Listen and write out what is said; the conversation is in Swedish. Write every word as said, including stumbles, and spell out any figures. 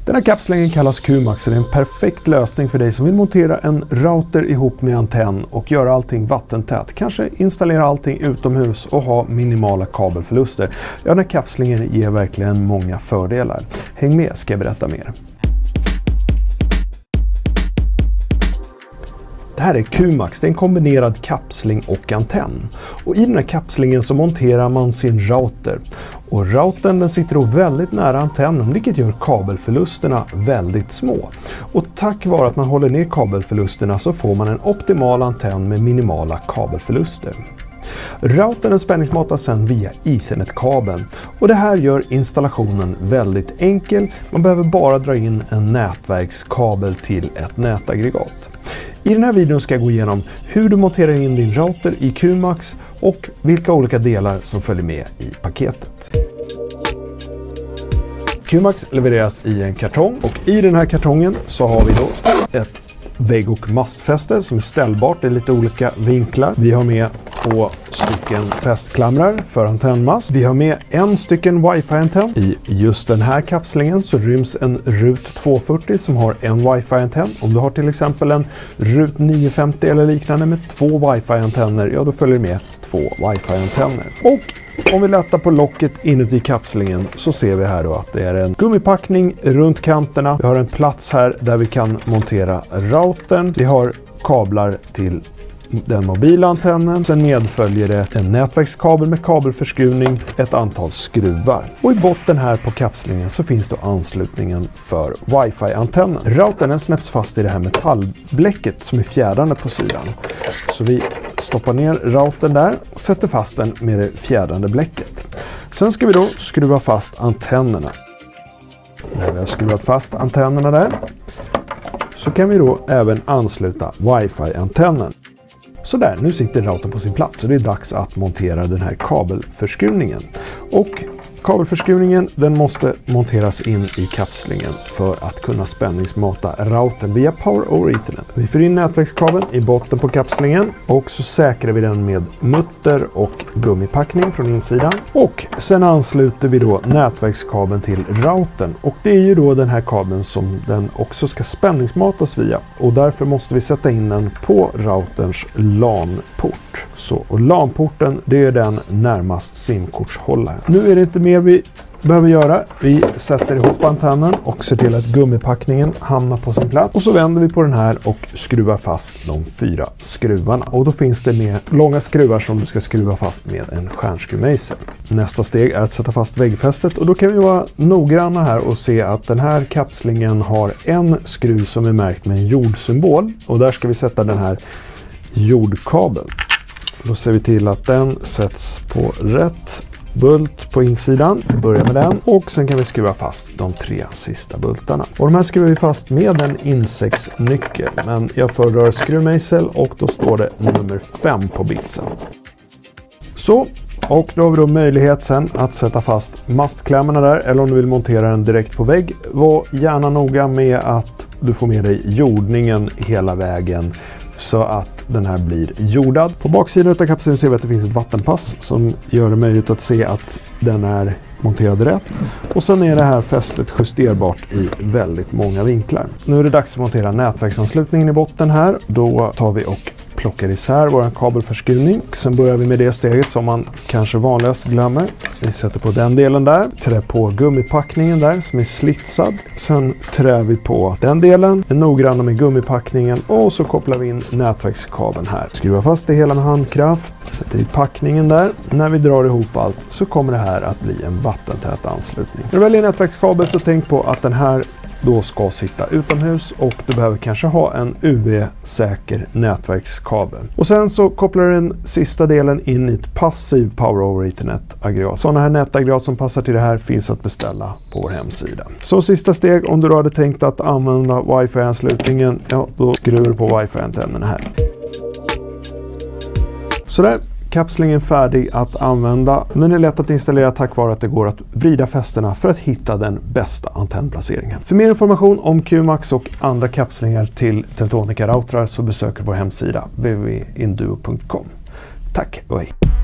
Den här kapslingen kallas Qmax och det är en perfekt lösning för dig som vill montera en router ihop med antenn och göra allting vattentätt. Kanske installera allting utomhus och ha minimala kabelförluster. Ja, den här kapslingen ger verkligen många fördelar. Häng med, ska jag berätta mer. Det här är Qmax, det är en kombinerad kapsling och antenn. Och i den här kapslingen så monterar man sin router. Och routern den sitter då väldigt nära antennen, vilket gör kabelförlusterna väldigt små. Och tack vare att man håller ner kabelförlusterna så får man en optimal antenn med minimala kabelförluster. Routern spänningsmatas sedan via Ethernet-kabeln och det här gör installationen väldigt enkel. Man behöver bara dra in en nätverkskabel till ett nätaggregat. I den här videon ska jag gå igenom hur du monterar in din router i Qmax och vilka olika delar som följer med i paketet. Qmax levereras i en kartong och i den här kartongen så har vi då ett vägg- och mastfäste som är ställbart i lite olika vinklar. Vi har med två stycken fästklamrar för antennmast. Vi har med en stycken wifi-antenn. I just den här kapslingen så ryms en RUT tvåhundrafyrtio som har en wifi-antenn. Om du har till exempel en RUT niohundrafemtio eller liknande med två wifi-antenner, ja då följer med två wifi-antenner. Och om vi lättar på locket inuti kapslingen så ser vi här då att det är en gummipackning runt kanterna. Vi har en plats här där vi kan montera routern. Vi har kablar till den mobila antennen. Sen medföljer det en nätverkskabel med kabelförskruvning, ett antal skruvar. Och i botten här på kapslingen så finns då anslutningen för wifi-antennen. Routern snäpps fast i det här metallbläcket som är fjädrade på sidan. Så vi stoppar ner routern där, sätter fast den med det fjädrade bläcket. Sen ska vi då skruva fast antennerna. När vi har skruvat fast antennerna där så kan vi då även ansluta wifi-antennen. Så där, nu sitter routern på sin plats och det är dags att montera den här kabelförskruvningen. Och kabelförskruvningen den måste monteras in i kapslingen för att kunna spänningsmata routern via Power over Ethernet. Vi får in nätverkskabeln i botten på kapslingen och så säkrar vi den med mutter och gummipackning från insidan. Och sen ansluter vi då nätverkskabeln till routern och det är ju då den här kabeln som den också ska spänningsmatas via. Och därför måste vi sätta in den på routerns LAN-port. Så, och LAN-porten det är den närmast simkortshållaren. Nu är det inte mer vi behöver göra. Vi sätter ihop antennen och ser till att gummipackningen hamnar på sin plats. Och så vänder vi på den här och skruvar fast de fyra skruvarna. Och då finns det med långa skruvar som du ska skruva fast med en stjärnskruvmejsel. Nästa steg är att sätta fast väggfästet och då kan vi vara noggranna här och se att den här kapslingen har en skruv som är märkt med en jordsymbol. Och där ska vi sätta den här jordkabeln. Då ser vi till att den sätts på rätt bult på insidan. Vi börjar med den och sen kan vi skruva fast de tre sista bultarna. Och de här skruvar vi fast med en insektsnyckel. Men jag föredrar skruvmejsel och då står det nummer fem på bitsen. Så, och då har vi då möjlighet sen att sätta fast mastklämmorna där eller om du vill montera den direkt på vägg. Var gärna noga med att du får med dig jordningen hela vägen så att den här blir jordad. På baksidan av kapseln ser vi att det finns ett vattenpass som gör det möjligt att se att den är monterad rätt. Och sen är det här fästet justerbart i väldigt många vinklar. Nu är det dags att montera nätverksanslutningen i botten här. Då tar vi och plockar isär vår kabelförskruvning. Sen börjar vi med det steget som man kanske vanligast glömmer. Vi sätter på den delen där. Trä på gummipackningen där som är slitsad. Sen trär vi på den delen. Är noggranna med gummipackningen. Och så kopplar vi in nätverkskabeln här. Skruvar fast det hela med handkraft. Sätter i packningen där. När vi drar ihop allt så kommer det här att bli en vattentät anslutning. När du väljer nätverkskabel så tänk på att den här då ska sitta utomhus och du behöver kanske ha en U V-säker nätverkskabel. Och sen så kopplar du den sista delen in i ett passiv Power over Ethernet-aggregat. Sådana här nätaggregat som passar till det här finns att beställa på vår hemsida. Så sista steg, om du då hade tänkt att använda wifi-anslutningen, ja då skruvar du på wifi-antennen här. Sådär. Kapslingen färdig att använda. Den är lätt att installera tack vare att det går att vrida fästena för att hitta den bästa antennplaceringen. För mer information om Qmax och andra kapslingar till Teltonika routrar så besöker vår hemsida w w w punkt induo punkt com. Tack och hej!